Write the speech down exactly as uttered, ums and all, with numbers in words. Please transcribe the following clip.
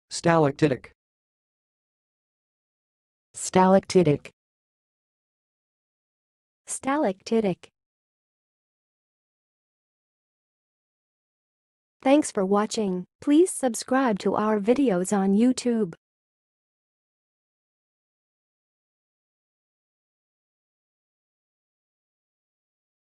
Stalactitic. Stalactitic. Stalactitic. Thanks for watching. Please subscribe to our videos on YouTube.